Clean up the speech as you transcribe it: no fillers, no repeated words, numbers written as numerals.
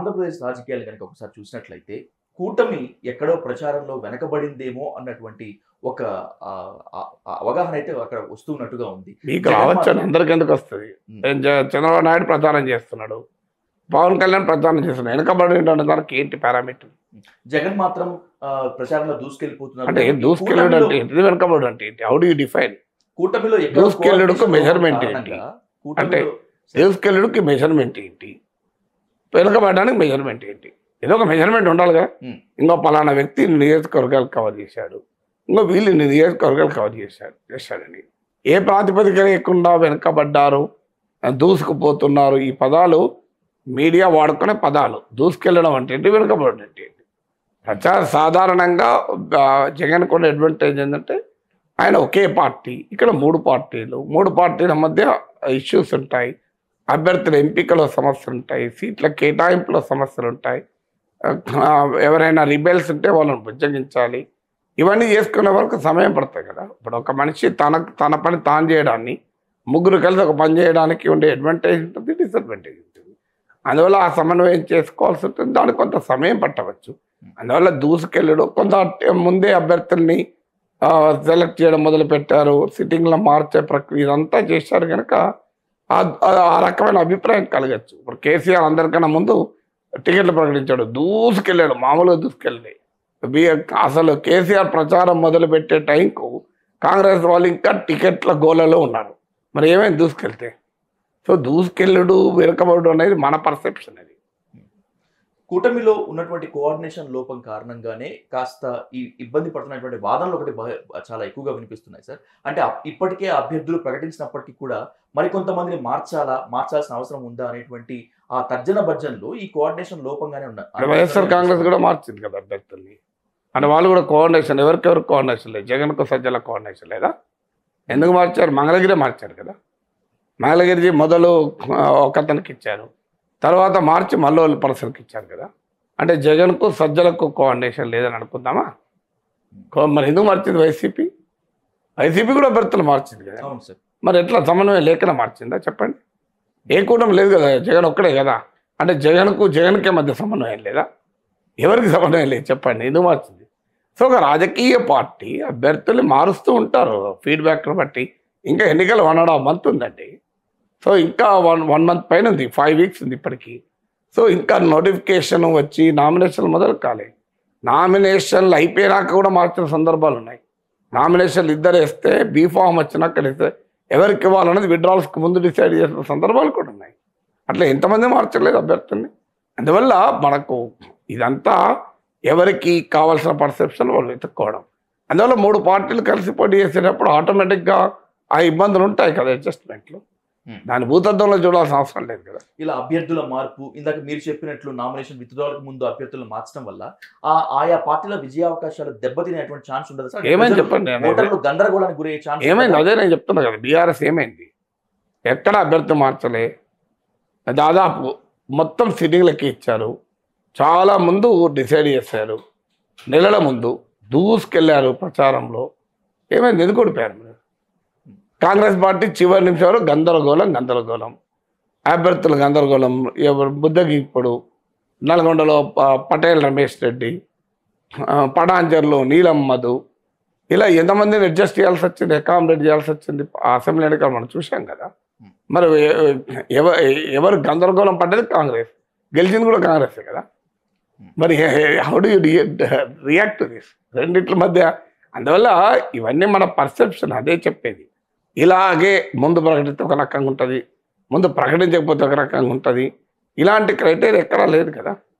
ఆంధ్రప్రదేశ్ రాజకీయాలు కనుక ఒకసారి చూసినట్లయితే కూటమి ఎక్కడో ప్రచారంలో వెనకబడిందేమో అన్నటువంటి ఒక అవగాహన అయితే అక్కడ వస్తున్నట్టుగా ఉంది. మీకు రావచ్చు అని అందరికి ఎందుకు వస్తుంది? చంద్రబాబు నాయుడు ప్రచారం చేస్తున్నాడు, పవన్ కళ్యాణ్ ప్రచారం చేస్తున్నాడు, వెనకబడి దానికి ఏంటి పారామీటర్? జగన్ మాత్రం ప్రచారంలో దూసుకెళ్ళిపోతున్నారు. అంటే దూసుకెళ్ళడు అంటే ఏంటి, వెనకబడి అంటే ఏంటి? How do you define? కూటమిలో దూసుకెళ్ళుడుకు మెజర్మెంట్ ఏంటి? అంటే దూసుకెళ్ళుడికి మెజర్మెంట్ ఏంటి, వెనకబడడానికి మెజర్మెంట్ ఏంటి? ఏదో ఒక మెజర్మెంట్ ఉండాలిగా. ఇంకో పలానా వ్యక్తి నియోజకవర్గాలు కవర్ చేశాడు, ఇంకో వీళ్ళు నియోజకవర్గాలు కవర్ చేశాడని ఏ ప్రాతిపదిక లేకుండా వెనకబడ్డారు, దూసుకుపోతున్నారు, ఈ పదాలు మీడియా వాడుకునే పదాలు. దూసుకెళ్ళడం అంటే ఏంటి, వెనుకబడడం అంటే ఏంటి? సాధారణంగా జగన్ కొన్ని అడ్వాంటేజ్ ఏంటంటే ఆయన ఒకే పార్టీ, ఇక్కడ మూడు పార్టీల మధ్య ఇష్యూస్ ఉంటాయి, అభ్యర్థుల ఎంపికలో సమస్యలు ఉంటాయి, సీట్ల కేటాయింపులో సమస్యలు ఉంటాయి, ఎవరైనా రిబెల్స్ ఉంటే వాళ్ళని బుజ్జగించాలి. ఇవన్నీ చేసుకునే వరకు సమయం పడుతుంది కదా. ఇప్పుడు ఒక మనిషి తన పని తాను చేయడాన్ని, ముగ్గురు కలిసి ఒక పని చేయడానికి ఉండే అడ్వాంటేజ్ ఉంటుంది, డిసడ్వాంటేజ్ ఉంటుంది. అందువల్ల ఆ సమన్వయం చేసుకోవాల్సి ఉంటుంది, దానికి కొంత సమయం పట్టవచ్చు. అందువల్ల దూసుకెళ్ళడు, కొంత ముందే అభ్యర్థుల్ని సెలెక్ట్ చేయడం మొదలుపెట్టారు, సిట్టింగ్లో మార్చే ప్రక్రియ ఇదంతా చేశారు కనుక ఆ రకమైన అభిప్రాయం కలగచ్చు. ఇప్పుడు కేసీఆర్ అందరికన్నా ముందు టికెట్లు ప్రకటించాడు, దూసుకెళ్ళాడు, మామూలుగా దూసుకెళ్ళి. అసలు కేసీఆర్ ప్రచారం మొదలుపెట్టే టైంకు కాంగ్రెస్ వాళ్ళు ఇంకా టికెట్ల గోలలో ఉన్నారు. మరి ఏమైంది దూసుకెళ్తే? సో దూసుకెళ్ళుడు వెనుకబడు అనేది మన పర్సెప్షన్. అది కూటమిలో ఉన్నటువంటి కోఆర్డినేషన్ లోపం కారణంగానే కాస్త ఈ ఇబ్బంది పడుతున్నటువంటి వాదనలు ఒకటి చాలా ఎక్కువగా వినిపిస్తున్నాయి సార్. అంటే ఇప్పటికే అభ్యర్థులు ప్రకటించినప్పటికీ కూడా మరికొంతమందిని మార్చాల్సిన అవసరం ఉందా అనేటువంటి ఆ తర్జన భర్జనలు ఈ కోఆర్డినేషన్ లోపంగానే ఉన్నాయి. వైఎస్ఆర్ కాంగ్రెస్ కూడా మార్చింది కదా అభ్యర్థుల్ని, అంటే వాళ్ళు కూడా కోఆర్డినేషన్, ఎవరికెవరికి కోఆర్డినేషన్ లేదు. జగన్కు సజ్జల కోఆర్డినేషన్ లేదా? ఎందుకు మార్చారు? మంగళగిరి మార్చారు కదా. మంగళగిరి మొదలు ఒక అతనికి ఇచ్చారు, తర్వాత మార్చి మళ్ళీ పర్సన్కి ఇచ్చారు కదా. అంటే జగన్కు సజ్జలకు కోఆర్డినేషన్ లేదని అనుకుందామా? మరి ఎందుకు మార్చింది వైసీపీ? వైసీపీ కూడా అభ్యర్థులు మార్చింది కదా. మరి ఎట్లా సమన్వయం లేకనే మార్చిందా చెప్పండి? ఏ కూటమి లేదు కదా, జగన్ ఒక్కడే కదా. అంటే జగన్కే మధ్య సమన్వయం లేదా? ఎవరికి సమన్వయం లేదు చెప్పండి, ఎందుకు మార్చింది? సో ఒక రాజకీయ పార్టీ అభ్యర్థులు మారుస్తూ ఉంటారు ఫీడ్బ్యాక్ను బట్టి. ఇంకా ఎన్నికలు 1.5 month ఉందండి. సో ఇంకా వన్ మంత్ పైన ఉంది, 5 weeks ఉంది ఇప్పటికీ. సో ఇంకా నోటిఫికేషన్ వచ్చి నామినేషన్లు మొదలు కాలేదు. నామినేషన్లు అయిపోయినాక కూడా మార్చిన సందర్భాలు ఉన్నాయి. నామినేషన్లు ఇద్దరు వేస్తే బీఫామ్ వచ్చినాక ఎవరికి ఇవ్వాలన్నది విడ్రాల్స్కి ముందు డిసైడ్ చేసిన సందర్భాలు కూడా ఉన్నాయి. అట్లా ఎంతమంది మార్చలేదు అభ్యర్థుల్ని. అందువల్ల మనకు ఇదంతా ఎవరికి కావాల్సిన పర్సెప్షన్ వాళ్ళు వెతుక్కోవడం. అందువల్ల 3 పార్టీలు కలిసి పోటీ చేసేటప్పుడు ఆటోమేటిక్గా ఆ ఇబ్బందులు ఉంటాయి కదా అడ్జస్ట్మెంట్లు. దాని భూతత్వంలో చూడాల్సిన అవసరం లేదు కదా. ఇలా అభ్యర్థుల మార్పు, ఇందాక మీరు చెప్పినట్లు నామినేషన్ విత్డ్రాలకు ముందు అభ్యర్థులను మార్చడం వల్ల ఆయా పార్టీల విజయావకాశాలు దెబ్బతినేటువంటి ఛాన్స్ ఉండదు సార్. ఏమైంది చెప్పండి? ఓటర్లు గందరగోళానికి గురయ్యే ఛాన్స్ ఏమైంది? అదే నేను చెప్తున్నా కదా. బీఆర్ఎస్ ఏమైంది? ఎక్కడ అభ్యర్థి మార్చలే, దాదాపు మొత్తం సిట్టింగ్లకి ఇచ్చారు. చాలా ముందు డిసైడ్ చేశారు, నెలల ముందు దూసుకెళ్ళారు ప్రచారంలో. ఏమైంది? ఎందుకు ఓడిపోయారు మీరు? కాంగ్రెస్ పార్టీ చివరి నిమిషం వరకు గందరగోళం, అభ్యర్థులు గందరగోళం. ఎవరు బుద్ధకి ఇప్పుడు నల్గొండలో పటేల్ రమేష్ రెడ్డి, పటాంజర్లో నీలం మధు, ఇలా ఎంతమందిని అడ్జస్ట్ చేయాల్సి వచ్చింది, అకామిడేట్ చేయాల్సి వచ్చింది. అసెంబ్లీ ఎన్నికలు మనం చూసాం కదా. మరి ఎవరు గందరగోళం పడ్డది? కాంగ్రెస్. గెలిచింది కూడా కాంగ్రెసే కదా. మరి how do you react to this రెండిట్ల మధ్య? అందువల్ల ఇవన్నీ మన పర్సెప్షన్. అదే చెప్పేది. ఇలాగే ముందు ప్రకటిస్తే ఒక రకంగా ఉంటుంది, ముందు ప్రకటించకపోతే ఒక రకంగా ఉంటుంది. ఇలాంటి క్రైటీరియా ఎక్కడా లేదు కదా.